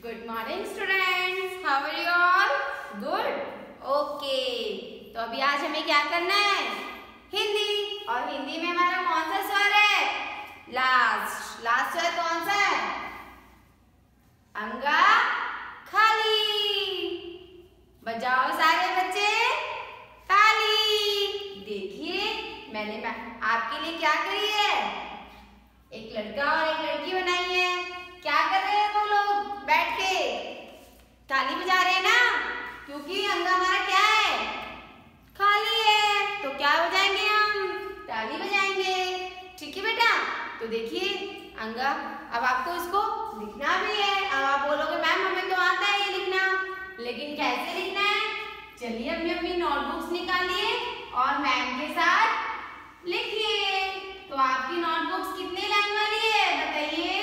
Good morning students, how are you all? Good, okay. तो अभी आज हमें क्या करना है? हिंदी। और हिंदी में हमारा कौन सा स्वर है? लास्ट। लास्ट स्वर कौन सा है? अंगा खाली। बजाओ सारे बच्चे ताली। देखिए मैंने आपके लिए क्या करी है, एक लड़का और एक लड़की बनाई है। क्या कर रहे हैं वो लोग? बैठ के ताली बजा रहे हैं ना, क्योंकि अंगा हमारा क्या है? खाली है। तो क्या बजाएंगे हम? ताली बजाएंगे। ठीक है बेटा? तो देखिए अंगा, अब आपको इसको लिखना भी है। अब आप बोलोगे मैम हमें तो आता है ये लिखना, लेकिन कैसे लिखना है? चलिए अपनी अपनी नोटबुक्स निकालिए और मैम के साथ लिखिए। तो आपकी नोटबुक्स कितने लाइन वाली है बताइए?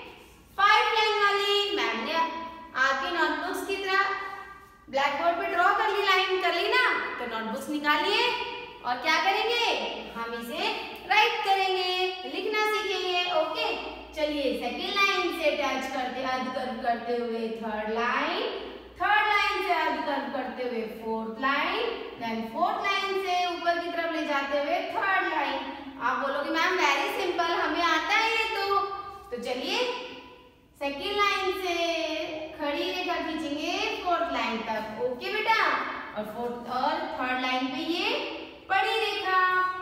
5 लाइन वाली। मैम ने आपकी नोटबुक्स की तरह ब्लैक बोर्ड पे ड्रॉ कर ली, लाइन कर ली ना। तो नोटबुक्स निकालिए और क्या करेंगे? हम इसे राइट करेंगे, लिखना सीखेंगे। ओके, चलिए सेकेंड लाइन से टच करते अर्धकर्व करते हुए थर्ड लाइन, थर्ड लाइन से अर्धकर्व करते हुए fourth line, then fourth line से ऊपर की तरफ ले जाते हुए थर्ड लाइन। आप बोलोगे मैम वेरी सिंपल, हमें आता है ये तो चलिए सेकेंड लाइन से खड़ी रेखा खींचेंगे फोर्थ लाइन तक। ओके बेटा? और फोर्थ और थर्ड लाइन पे ये बड़ी रेखा।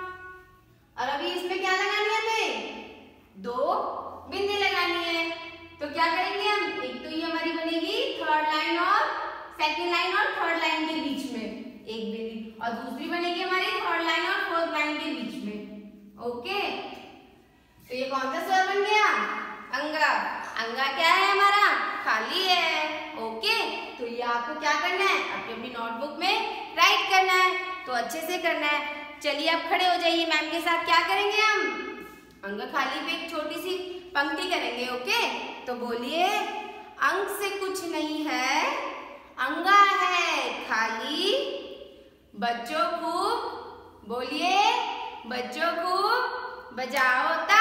और अभी इसमें क्या लगानी है हमें? 2 बिंदी लगानी है। तो क्या करेंगे हम? एक तो ये हमारी बनेगी थर्ड लाइन और सेकेंड लाइन और थर्ड लाइन के बीच में एक बिंदी, और दूसरी बनेगी हमारी थर्ड लाइन और फोर्थ लाइन के बीच में। ओके, तो ये कौन सा स्वर बन गया? अंगा। अंगा क्या है हमारा? खाली है। ओके, तो ये आपको क्या करना है? अपनी अपनी नोटबुक में राइट करना है। तो अच्छे से करना है। चलिए आप खड़े हो जाइए, मैम के साथ क्या करेंगे हम? अंगा खाली पे एक छोटी सी पंक्ति करेंगे। ओके, तो बोलिए अंक से कुछ नहीं है, अंगा है खाली, बच्चों खूब बोलिए, बच्चों खूब बजाओ ताली।